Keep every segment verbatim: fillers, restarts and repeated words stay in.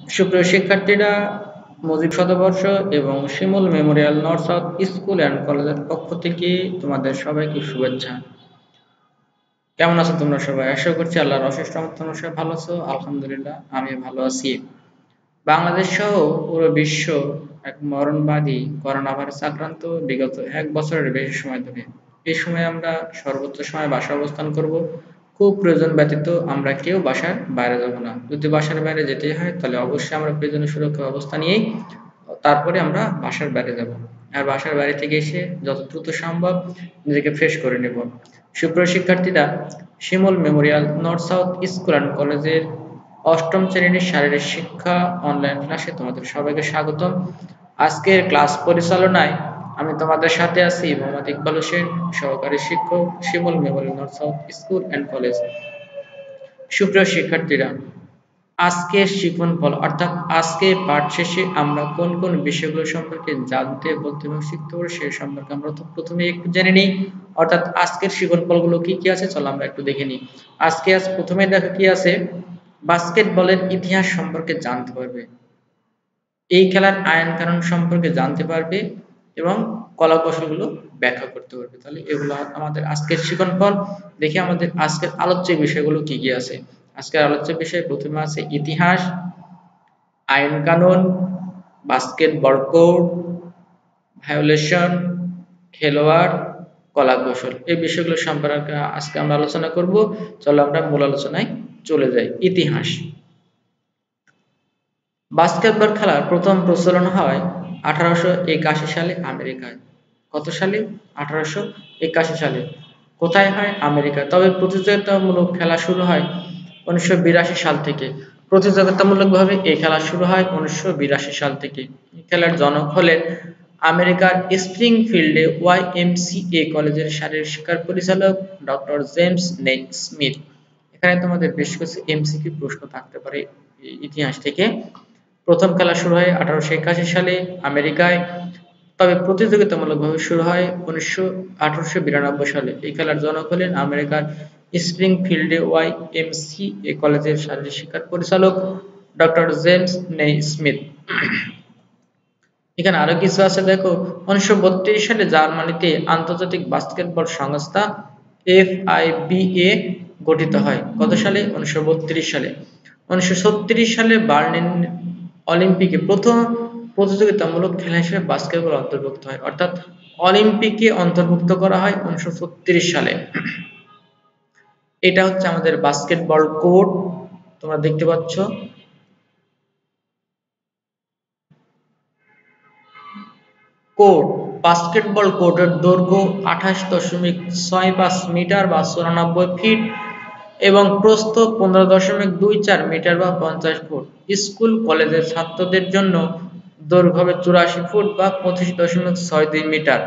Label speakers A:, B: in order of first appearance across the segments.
A: সুপ্রিয় শিক্ষার্থীরা, মুজিব শতবর্ষ এবং Shimul memorial north south school and কলেজের পক্ষ থেকে তোমাদের সবাইকে শুভেচ্ছা। কেমন আছো তোমরা সবাই? আশা করছি আল্লাহর অশেষ রহমতে তোমরা সবাই ভালো আছো। আলহামদুলিল্লাহ, আমি ভালো আছি। বাংলাদেশ সহ পুরো বিশ্ব এক মরণবাদী করোনা ভাইরাস আক্রান্ত বিগত এক বছরের বেশি সময় ধরে। এই সময় আমরা সর্বোচ্চ সময় বাসায় অবস্থান করব। খুব প্রয়োজন ব্যতীত আমরা কেউ বাসার বাইরে যাব না। যদি বাসার বাইরে যেতে হয় তাহলে অবশ্যই আমরা প্রয়োজনীয় সুরক্ষা ব্যবস্থা নিয়েই তারপরে আমরা বাসার বাইরে যাব। আর বাসার বাইরে থেকে এসে যত দ্রুত সম্ভব নিজেকে ফ্রেশ করে নেব। সুপ্রিয় শিক্ষার্থীরা, Shimul memorial north south school and কলেজের অষ্টম শ্রেণীর শারীরিক শিক্ষা অনলাইন ক্লাসে তোমাদের সবাইকে স্বাগতম। আজকের ক্লাস পরিচালনায় আমি তোমাদের সাথে আছি মোহাম্মদ ইকবাল হোসেন, সহকারী শিক্ষক, Shimul memorial north south school and college. সুপ্রিয় শিক্ষার্থীরা, আজকের শিখন ফল অর্থাৎ আজকে পাঠ শেষে আমরা কোন কোন বিষয়গুলো সম্পর্কে জানতে বলতে এবং শিখতে পারবো সে সম্পর্কে আমরা তো প্রথমে একটু জেনে নিই। অর্থাৎ আজকের শিখন ফলগুলো কি কি আছে চলো আমরা একটু দেখে নিই। আজকে আজ প্রথমে দেখো কি আছে, বাস্কেটবলের ইতিহাস সম্পর্কে জানতে পারবে, এই খেলার আইন কানুন সম্পর্কে জানতে পারবে এবং কলা কৌশলগুলো ব্যাখ্যা করতে পারবে। তাহলে এগুলো আমাদের আজকের শিখন ফল। দেখি আমাদের আজকের আলোচ্য বিষয়গুলো কি কি আছে। আজকের আলোচ্য বিষয় প্রথমে আছে ইতিহাস, আইন কানুন, বাস্কেটবল কোড, ভায়োলেশন, খেলোয়াড়, কলা কৌশল। এই বিষয়গুলো সম্পর্কে আজকে আমরা আলোচনা করব। চলো আমরা মূল আলোচনায় চলে যাই। ইতিহাস। বাস্কেটবল খেলার প্রথম প্রচলন হয় আঠারোশো একাশি সালে আমেরিকায়। কত সালে? আঠারোশো একাশি সালে। কোথায় হয়? আমেরিকা। তবে প্রতিযোগিতামূলক খেলা শুরু হয় উনিশশো বিরাশি সাল থেকে। প্রতিযোগিতামূলকভাবে এই খেলা শুরু হয় উনিশশো বিরাশি সাল থেকে। খেলার জনক হলেন আমেরিকার স্প্রিংফিল্ডে ওয়াই এম সি এ কলেজের শারীরিক শিক্ষার পরিচালক ডক্টর জেমস নেইট স্মিথ। এখানে তোমাদের বেশ কিছু এমসিকিউ প্রশ্ন থাকতে পারে ইতিহাস থেকে। প্রথম খেলা শুরু হয় আঠারোশো একাশি সালে আমেরিকায়, তবে প্রতিযোগিতামূলকভাবে শুরু হয় উনিশশো আঠারোশো বিরানব্বই সালে। এই খেলার জনক হলেন আমেরিকার স্প্রিংফিল্ডে ওয়াই এম সি এ কলেজের শারীরিক শিক্ষার পরিচালক ডক্টর জেমস নেই স্মিথ। এখানে আরো কিছু আছে দেখো, উনিশশো বত্রিশ সালে জার্মানিতে আন্তর্জাতিক বাস্কেটবল সংস্থা এফ আই বি এ গঠিত হয়। কত সালে? উনিশশো বত্রিশ সালে। উনিশশো ছত্রিশ সালে বার্লিন অলিম্পিকে প্রথম প্রতিযোগিতামূলক খেলা হিসেবে বাস্কেটবল অন্তর্ভুক্ত হয়, অর্থাৎ অলিম্পিকে অন্তর্ভুক্ত করা হয় উনিশশো ছত্রিশ সালে। এটা হচ্ছে আমাদের বাস্কেটবল কোড, তোমরা দেখতে পাচ্ছ। কোর্ট, বাস্কেটবল কোর্টের দৈর্ঘ্য আঠাশ দশমিক ছয় পাঁচ মিটার বা চুরানব্বই ফিট এবং প্রস্থ পনেরো দশমিক দুই চার মিটার বা পঞ্চাশ ফুট। স্কুল কলেজের ছাত্রদের জন্য দৈর্ঘ্য হবে চুরাশি ফুট বা পঁচিশ দশমিক ছয় দুই মিটার।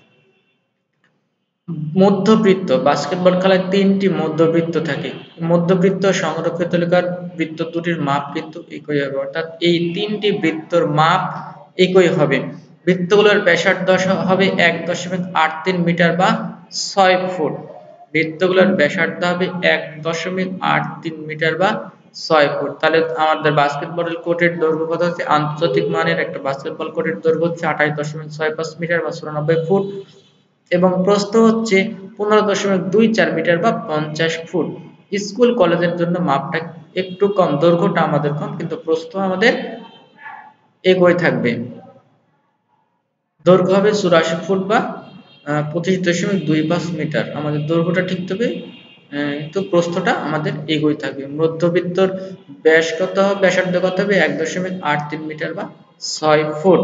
A: মধ্যবৃত্ত, বাস্কেটবল খেলায় তিনটি মধ্যবৃত্ত থাকে। মধ্যবৃত্ত সংরক্ষিত এলাকার বৃত্ত দুটির মাপ কিন্তু একই হবে, অর্থাৎ এই তিনটি বৃত্তর মাপ একই হবে। বৃত্তগুলোর ব্যাসার্ধ হবে এক দশমিক আট তিন মিটার বা ছয় ফুট। বৃত্তগুলোর ব্যাসার্ধ হবে এক দশমিক আট তিন মিটার বা ছয় ফুট। তাহলে আমাদের বাস্কেটবল কোর্টের দৈর্ঘ্য কত হচ্ছে? আন্তর্জাতিক মানের একটা বাস্কেটবল কোর্টের দৈর্ঘ্য হচ্ছে আঠাশ দশমিক ছয় পাঁচ মিটার বা চুরানব্বই ফুট এবং প্রস্থ হচ্ছে পনেরো দশমিক দুই চার মিটার বা পঞ্চাশ ফুট। স্কুল কলেজের জন্য মাপটা একটু কম, দৈর্ঘ্যটা আমাদের কম কিন্তু প্রস্থ আমাদের একই থাকবে। দৈর্ঘ্য হবে চুরাশি ফুট বা পঁচিশ দশমিক দুই পাঁচ মিটার। আমাদের দৈর্ঘ্যটা ঠিক হবে কিন্তু প্রস্থটা আমাদের একই থাকবে। মধ্যবৃত্তর ব্যাস কত হবে? ব্যাসার্ধ কত হবে? এক দশমিক আট তিন মিটার বা ছয় ফুট।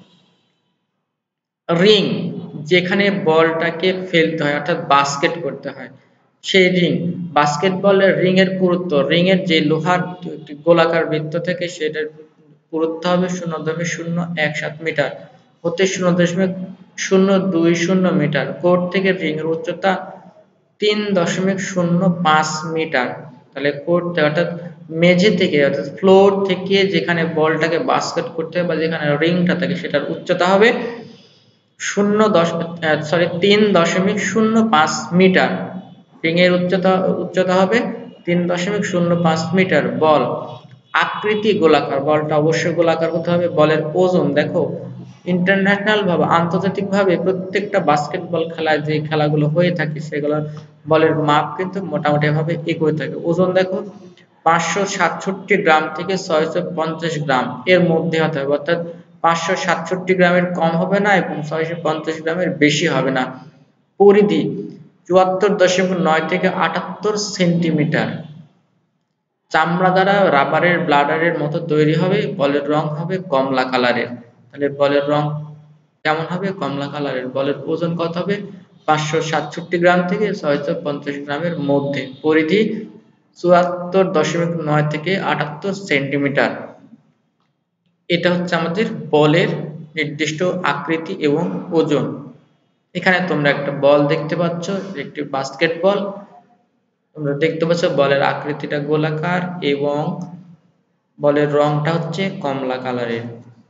A: রিং, যেখানে বলটাকে ফেলতে হয় অর্থাৎ বাস্কেট করতে হয় সেই রিং। বাস্কেটবলের রিং এর পুরুত্ব, রিং এর যে লোহার গোলাকার বৃত্ত থেকে সেটার পুরুত্ব হবে শূন্য দশমিক শূন্য এক সাত মিটার হতে শূন্য দশমিক শূন্য দুই শূন্য মিটার। কোর্ট থেকে রিং এর উচ্চতা তিন দশমিক শূন্য পাঁচ মিটার। তাহলে কোর্ট অর্থাৎ মেঝে থেকে অর্থাৎ ফ্লোর থেকে যেখানে বলটাকে বাস্কেট করতে হবে বা যেখানে রিংটা থাকে সেটার উচ্চতা হবে শূন্য দশ সরি তিন দশমিক শূন্য পাঁচ মিটার। রিং এর উচ্চতা উচ্চতা হবে তিন দশমিক শূন্য পাঁচ মিটার। বল, আকৃতি গোলাকার, বলটা অবশ্যই গোলাকার হতে হবে। বলের ওজন দেখো ইন্টারন্যাশনাল ভাবে আন্তর্জাতিক ভাবে প্রত্যেকটা বাস্কেটবল খেলায় যে খেলাগুলো হয়ে থাকে সেগুলোর বলের মাপ কিন্তু মোটামুটি ভাবে একই থাকে। ওজন দেখো পাঁচশো সাতষট্টি গ্রাম থেকে ছয়শো পঞ্চাশ গ্রাম এর মধ্যে হতে হবে, অর্থাৎ পাঁচশো সাতষট্টি গ্রামের কম হবে না এবং ছয়শো পঞ্চাশ গ্রামের বেশি হবে না। পরিধি চুয়াত্তর দশমিক নয় থেকে আটাত্তর সেন্টিমিটার। চামড়া দ্বারা রাবারের ব্লাডারের মতো তৈরি হবে। বলের রং হবে কমলা কালারের। তাহলে বলের রং কেমন হবে? কমলা কালারের। বলের ওজন কত হবে? পাঁচশো সাতষট্টি গ্রাম থেকে ছয়শো পঞ্চাশ গ্রামের মধ্যে। পরিধি চুয়াত্তর দশমিক নয় থেকে আটাত্তর সেন্টিমিটার। এটা হচ্ছে আমাদের বলের নির্দিষ্ট আকৃতি এবং ওজন। এখানে তোমরা একটা বল দেখতে পাচ্ছ, একটি বাস্কেটবল। তোমরা দেখতে পাচ্ছ বলের আকৃতিটা গোলাকার এবং বলের রংটা হচ্ছে কমলা কালারের।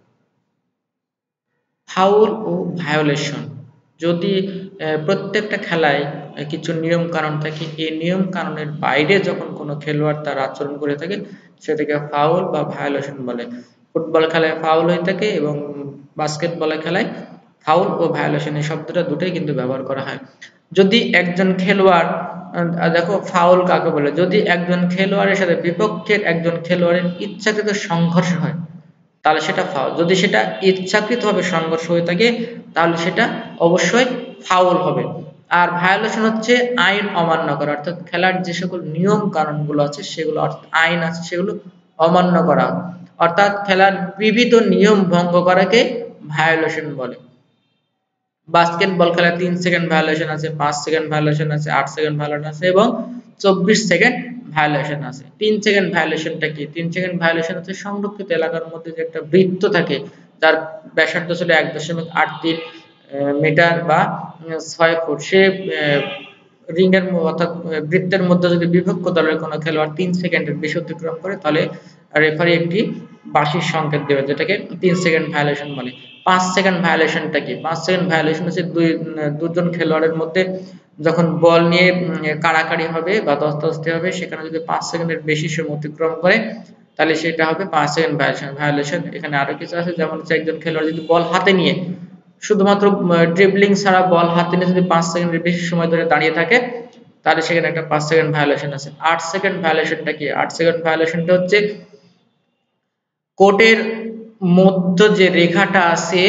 A: ফাউল ও ভায়োলেশন, যদি প্রত্যেকটা খেলায় কিছু নিয়ম কানুন থাকে, এই নিয়ম কানুনের বাইরে যখন কোনো খেলোয়াড় তার আচরণ করে থাকে সেটাকে ফাউল বা ভায়োলেশন বলে। ফুটবল খেলায় ফাউল হয়ে থাকে এবং বাস্কেটবলের খেলায় ফাউল ও ভায়োলেশন এই শব্দটা দুটোই কিন্তু ব্যবহার করা হয়। যদি একজন খেলোয়াড়, দেখো ফাউল কাকে বলে, যদি একজন খেলোয়াড়ের সাথে বিপক্ষের একজন খেলোয়াড়ের ইচ্ছাকৃত সংঘর্ষ হয় তাহলে সেটা ফাউল। যদি সেটা ইচ্ছাকৃতভাবে সংঘর্ষ হয়ে থাকে তাহলে সেটা অবশ্যই ফাউল হবে। আর ভায়োলেশন হচ্ছে আইন অমান্য করা, অর্থাৎ খেলার যে সকল নিয়ম কানুনগুলো আছে সেগুলো, অর্থাৎ আইন আছে সেগুলো অমান্য করা, অর্থাৎ খেলার বিবিধ নিয়ম ভঙ্গ করাকে ভায়োলেশন বলে। বাস্কেটবল খেলায় তিন সেকেন্ড ভায়োলেশন আছে, পাঁচ সেকেন্ড ভায়োলেশন আছে, আট সেকেন্ড ভায়োলেশন আছে এবং চব্বিশ সেকেন্ড ভায়োলেশন আছে। তিন সেকেন্ড ভায়োলেশনটা কি? তিন সেকেন্ড ভায়োলেশন হচ্ছে সংরক্ষিত এলাকার মধ্যে যে একটা বৃত্ত থাকে যার ব্যাসার্ধ ছিল এক দশমিক আট তিন মিটার বা ছয় ফুট, সে রিং এর অর্থাৎ বৃত্তের মধ্যে যদি বিপক্ষ দলের কোনো খেলোয়াড় তিন সেকেন্ডের বেশি অতিক্রম করে তাহলে রেফারি একটি বাঁশির সংকেত দেবে, যেটাকে তিন সেকেন্ড ভায়োলেশন বলে। পাঁচ সেকেন্ড ভায়োলেশনটা কি? পাঁচ সেকেন্ড ভায়োলেশন হচ্ছে দুই দুজন খেলোয়াড়ের মধ্যে যখন বল নিয়ে কাড়াকাড়ি হবে বা ধস্তাধস্তি হবে, সেখানে যদি পাঁচ সেকেন্ডের বেশি সময় অতিক্রম করে তাহলে সেটা হবে পাঁচ সেকেন্ড ভায়োলেশন ভায়োলেশন এখানে আরো কিছু আছে, যেমন হচ্ছে একজন খেলোয়াড় যদি বল হাতে নিয়ে শুধুমাত্র ড্রিবলিং ছাড়া বল হাতে নিয়ে যদি পাঁচ সেকেন্ডের বেশি সময় ধরে দাঁড়িয়ে থাকে তাহলে সেখানে একটা পাঁচ সেকেন্ড ভায়োলেশন আছে। আট সেকেন্ড ভায়োলেশনটা কি? আট সেকেন্ড ভায়োলেশনটা হচ্ছে কোর্টের মধ্য যে রেখাটা আছে,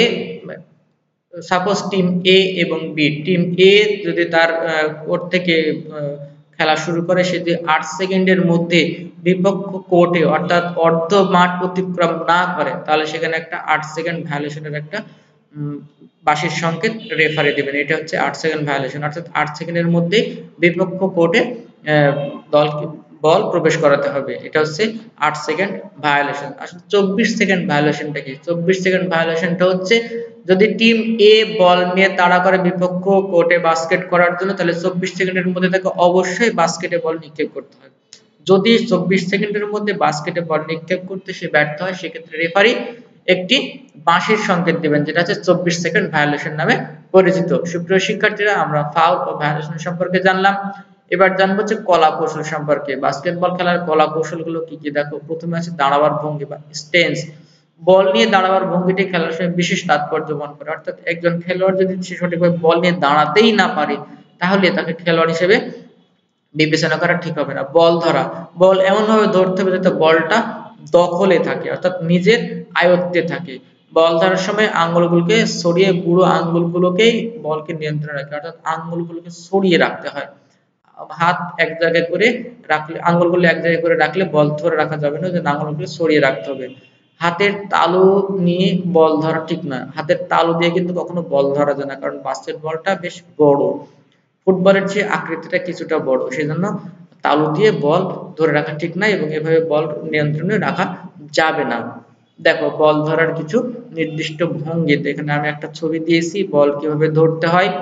A: সাপোজ টিম এ এবং বি, টিম এ যদি তার কোর্ট থেকে খেলা শুরু করে, সে যদি আট সেকেন্ডের মধ্যে বিপক্ষ কোর্টে অর্থাৎ অর্ধ মাঠ অতিক্রম না করে তাহলে সেখানে একটা আট সেকেন্ড ভায়োলেশনের একটা বাঁশির সংকেত রেফারি দিবেন। এটা হচ্ছে আট সেকেন্ড ভায়োলেশন, অর্থাৎ আট সেকেন্ডের মধ্যে বিপক্ষ কোর্টে দলকে বল প্রবেশ করাতে হবে। এটা হচ্ছে আট সেকেন্ড ভায়োলেশন। আসলে চব্বিশ সেকেন্ড ভায়োলেশনটা কি? চব্বিশ সেকেন্ড ভায়োলেশনটা হচ্ছে যদি টিম এ বল নিয়ে তাড়া করে বিপক্ষ কোর্টে বাস্কেট করার জন্য তাহলে চব্বিশ সেকেন্ডের মধ্যে তাকে অবশ্যই বাস্কেটে বল নিক্ষেপ করতে হবে। যদি চব্বিশ সেকেন্ডের মধ্যে বাস্কেটে বল নিক্ষেপ করতে সে ব্যর্থ হয় সেক্ষেত্রে রেফারি একটি বাঁশির সংকেত দিবেন, যেটা হচ্ছে চব্বিশ সেকেন্ড ভায়োলেশন নামে পরিচিত। সুপ্রিয় শিক্ষার্থীরা, আমরা ফাউল ও ভায়োলেশন সম্পর্কে জানলাম। এবার জানবো হচ্ছে কলা কৌশল সম্পর্কে। বাস্কেটবল খেলার কলা কৌশলগুলো কি কি? দেখো, প্রথমে আছে দাঁড়াবার ভঙ্গি বা স্টেন্স। বল নিয়ে দাঁড়াবার ভঙ্গিটি খেলার সময় বিশেষ তাৎপর্য বহন করে, অর্থাৎ একজন খেলোয়াড় যদি সে সঠিকভাবে বল নিয়ে দাঁড়াতেই না পারে তাহলে তাকে খেলোয়াড় হিসেবে বিবেচনা করা ঠিক হবে না। বল ধরা, বল এমন ভাবে ধরতে হবে যাতে বলটা দখলে থাকে অর্থাৎ নিজের আয়ত্তে থাকে। বল ধরার সময় আঙ্গুলগুলোকে সরিয়ে বুড়ো আঙ্গুলগুলোকেই বলকে নিয়ন্ত্রণে রাখে, অর্থাৎ আঙ্গুলগুলোকে সরিয়ে রাখতে হয়। হাত এক জায়গায় করে রাখলে, আঙ্গুলগুলো এক জায়গায় করে রাখলে বল ধরে রাখা যাবে না, যে আঙ্গুলগুলো সরিয়ে রাখতে হবে। হাতের তালু নিয়ে বল ধরা ঠিক নয়, হাতের তালু দিয়ে কিন্তু কখনো বল ধরা যায় না, কারণ বাস্কেটবলটা বেশ বড়, ফুটবলের চেয়ে আকৃতিটা কিছুটা বড়, সেজন্য তালু দিয়ে বল ধরে রাখা ঠিক নয় এবং এভাবে বল নিয়ন্ত্রণে রাখা যাবে না। দেখো, বল ধরার কিছু নির্দিষ্ট ভঙ্গিতে এখানে আমি একটা ছবি দিয়েছি বল কিভাবে ধরতে হয়।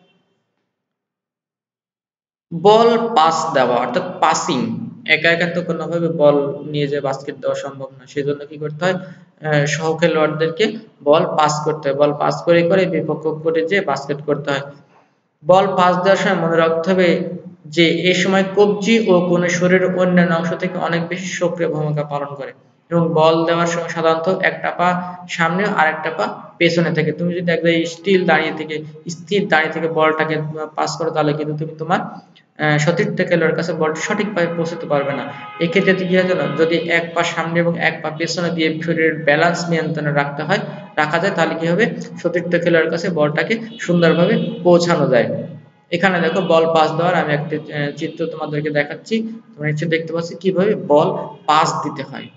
A: বল পাস দেওয়া অর্থাৎ পাসিং, একা একা তো কোনোভাবে বল নিয়ে যে বাস্কেট দেওয়া সম্ভব না, সেজন্য কি করতে হয়, সহ খেলোয়াড়দেরকে বল পাস করতে হয়। বল পাস করে করে বিপক্ষ কোর্টে যে বাস্কেট করতে হয়। বল পাস দেওয়ার সময় মনে রাখতে হবে যে এই সময় কবজি ও কোণে শরীরের অন্যান্য অংশ থেকে অনেক বেশি সক্রিয় ভূমিকা পালন করে এবং বল দেওয়ার সময় সাধারণত একটা পা সামনে আর একটা পা পেছনে থাকে। তুমি যদি একদম স্টিল দাঁড়িয়ে থেকে স্থির দাঁড়িয়ে থেকে বলটাকে পাস করো তাহলে কিন্তু তুমি তোমার সতীর্থ খেলোয়াড়ের কাছে বলটি সঠিকভাবে পৌঁছাতে পারবে না। এক্ষেত্রে কি হয় জানো, যদি এক পা সামনে এবং এক পা পেছনে দিয়ে শরীরের ব্যালেন্স নিয়ন্ত্রণে রাখতে হয় রাখা যায় তাহলে কি হবে, সতীর্থ খেলোয়াড়ের কাছে বলটাকে সুন্দরভাবে পৌঁছানো যায়। এখানে দেখো বল পাস দেওয়ার আমি একটা চিত্র তোমাদেরকে দেখাচ্ছি। তোমরা নিশ্চয়ই দেখতে পাচ্ছ কিভাবে বল পাস দিতে হয়।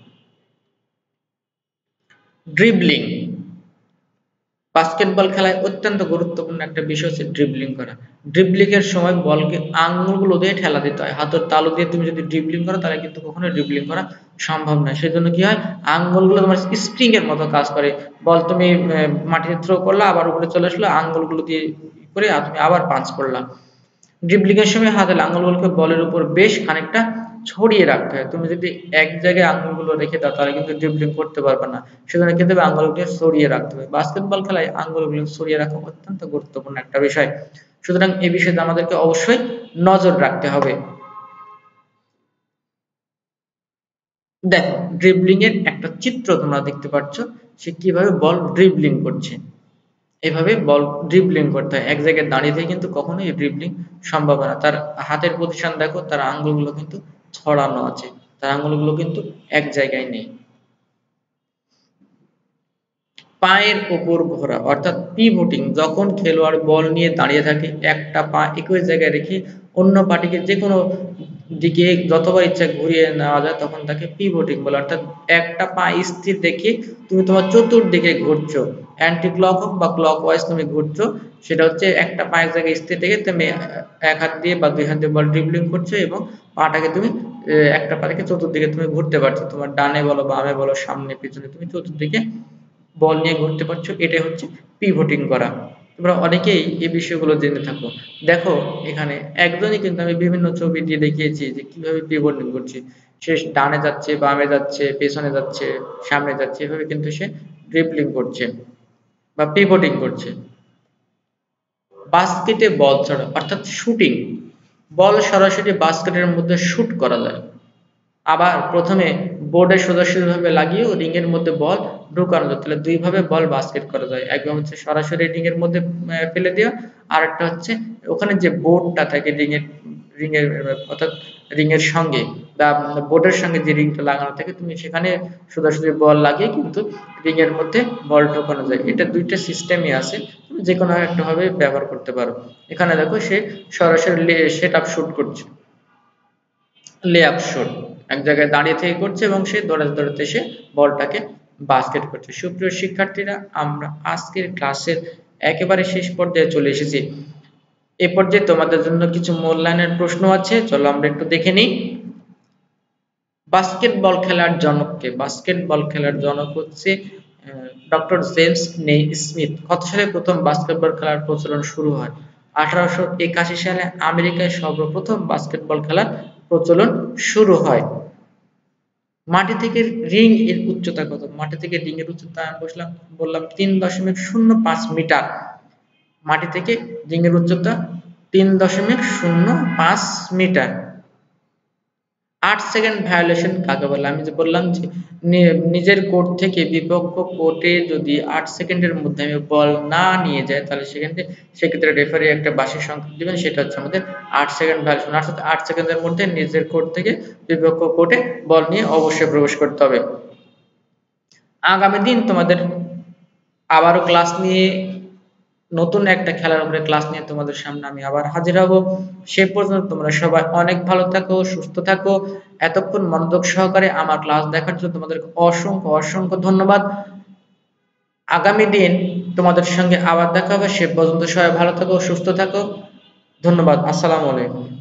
A: ড্রিবলিং বাস্কেটবল খেলায় অত্যন্ত গুরুত্বপূর্ণ একটা বিষয় হচ্ছে ড্রিবলিং করা। ড্রিবলিং এর সময় বলকে আঙ্গুলগুলো দিয়ে ঠেলা দিতে হয়। হাতের তালু দিয়ে তুমি যদি ড্রিবলিং করো তাহলে কিন্তু কখনোই ড্রিবলিং করা সম্ভব নয়। সেজন্য কি হয়, আঙ্গুলগুলো তোমার স্প্রিং এর মতো কাজ করে। বল তুমি মাটিতে থ্রো করলা, আবার উপরে চলে আসলো, আঙ্গুলগুলো দিয়ে করে তুমি আবার পাঞ্চ করলা। ড্রিবলিং এর সময় হাতের আঙ্গুলগুলোকে বলের উপর বেশ খানিকটা ছড়িয়ে রাখতে হয়। তুমি যদি এক জায়গায় আঙ্গুলগুলো রেখে দাও তাহলে কিন্তু ড্রিবলিং করতে পারবে না। সেজন্য কিন্তু আঙ্গুলগুলো ছড়িয়ে রাখতে হবে। বাস্কেটবল খেলায় আঙ্গুলগুলো ছড়িয়ে রাখা অত্যন্ত গুরুত্বপূর্ণ একটা বিষয়। সুতরাং এই বিষয়ে আমাদেরকে অবশ্যই নজর রাখতে হবে। দেখো ড্রিবলিং এর একটা চিত্র তোমরা দেখতে পাচ্ছ, সে কিভাবে বল ড্রিবলিং করছে। এভাবে বল ড্রিবলিং করতে হয়। এক জায়গায় দাঁড়িয়ে থেকে কিন্তু কখনোই ড্রিবলিং সম্ভব না। তার হাতের পজিশন দেখো, তার আঙ্গুলগুলো কিন্তু ছড়ানো আছে, তার আঙ্গুলগুলো কিন্তু এক জায়গায় নেই। পায়ের উপর ঘোরা অর্থাৎ পিভটিং, যখন খেলোয়াড় বল নিয়ে দাঁড়িয়ে থাকে একটা পা একই জায়গায় রেখে অন্য পাটিকে যে কোনো দিকে যতবার ইচ্ছা ঘুরিয়ে নেওয়া যায় তখন তাকে পিভটিং বলে। অর্থাৎ একটা পা স্থির রেখে তুমি তোমার চতুর্দিকে ঘুরছো, অ্যান্টি ক্লক হোক বা ক্লক ওয়াইজ তুমি ঘুরছো, সেটা হচ্ছে একটা পা এক জায়গায় স্থির রেখে তুমি এক হাত দিয়ে বা দুই হাত দিয়ে বল ড্রিবলিং করছো এবং পাটাকে তুমি একটা পা থেকে চতুর্দিকে তুমি ঘুরতে পারছো। তোমার ডানে বলো বামে বলো সামনে পিছনে তুমি চতুর্দিকে বল নিয়ে ঘুরতে পারছো, এটাই হচ্ছে পিভটিং করা। তোমরা অনেকেই এই বিষয়গুলো জেনে থাকো। দেখো এখানে একজনই কিন্তু আমি বিভিন্ন ছবি দিয়ে দেখিয়েছি যে কিভাবে পিভটিং করছে। সে ডানে যাচ্ছে, বামে যাচ্ছে, পেছনে যাচ্ছে, সামনে যাচ্ছে, এভাবে কিন্তু সে ড্রিবলিং করছে বা পিভটিং করছে। বাস্কেটে বল ছড়া অর্থাৎ শুটিং, বল সরাসরি বাস্কেটের মধ্যে শুট করা যায়। আবার প্রথমে বোর্ডে সোজাসুজিভাবে লাগিয়েও রিং এর মধ্যে বল ঢুকানো যায়। তাহলে দুই ভাবে বল বাস্কেট করা যায়। একবার হচ্ছে সরাসরি রিং এর মধ্যে ফেলে দেওয়া, আর একটা হচ্ছে ওখানে যে বোর্ডটা থাকে রিং এর রিং এর অর্থাৎ রিং এর সঙ্গে বা বোর্ডের সঙ্গে যে রিংটা লাগানো থাকে তুমি সেখানে সোজাসুজি বল লাগিয়ে কিন্তু রিং এর মধ্যে বল ঢোকানো যায়। এটা দুইটা সিস্টেমই আছে, তুমি যে কোনো একটা ভাবে ব্যবহার করতে পারো। এখানে দেখো সে সরাসরি সেট আপ শুট করছে, লে আপ শুট এক জায়গায় দাঁড়িয়ে থেকে করছে এবং সে দৌড়াতে দৌড়াতে সে বলটাকে বাস্কেট করছে। সুপ্রিয় শিক্ষার্থীরা, আমরা আজকের ক্লাসের একেবারে শেষ পর্যায়ে চলে এসেছি। এ পর্যায়ে তোমাদের জন্য কিছু মূল্যায়নের প্রশ্ন আছে, চলো আমরা একটু দেখে নিই। বাস্কেটবল খেলার জনক কে? বাস্কেটবল খেলার জনক হচ্ছে ডক্টর জেমস নেইসমিথ। কত সালে প্রথম বাস্কেটবল খেলার প্রচলন শুরু হয়? আঠারোশো একাশি সালে আমেরিকায় সর্বপ্রথম বাস্কেটবল খেলার প্রচলন শুরু হয়। মাটি থেকে রিং এর উচ্চতা কত? মাটি থেকে রিং এর উচ্চতা আমি বসলাম বললাম তিন দশমিক শূন্য পাঁচ মিটার। মাটি থেকে রিং এর উচ্চতা তিন দশমিক শূন্য পাঁচ মিটার। আট সেকেন্ড ভায়োলেশন কাকে বলে? আমি যে বললাম যে নিজের কোর্ট থেকে বিপক্ষ কোর্টে যদি আট সেকেন্ডের মধ্যে আমি বল না নিয়ে যায় তাহলে সেখানে সেক্ষেত্রে রেফারি একটা বার্ষিক সংকেত দিবেন, সেটা হচ্ছে আমাদের আট সেকেন্ড ভায়োলেশন। অর্থাৎ আট সেকেন্ডের মধ্যে নিজের কোর্ট থেকে বিপক্ষ কোর্টে বল নিয়ে অবশ্যই প্রবেশ করতে হবে। আগামী দিন তোমাদের আবারও ক্লাস নিয়ে নতুন একটা খেলার উপরে ক্লাস নিয়ে তোমাদের সামনে আমি আবার হাজির হব। সে পর্যন্ত তোমরা সবাই অনেক ভালো থাকো, সুস্থ থাকো। এতক্ষণ মনোযোগ সহকারে আমার ক্লাস দেখার জন্য তোমাদের অসংখ্য অসংখ্য ধন্যবাদ। আগামী দিন তোমাদের সঙ্গে আবার দেখা হবে। সে পর্যন্ত সবাই ভালো থাকো, সুস্থ থাকো। ধন্যবাদ। আসসালামু আলাইকুম।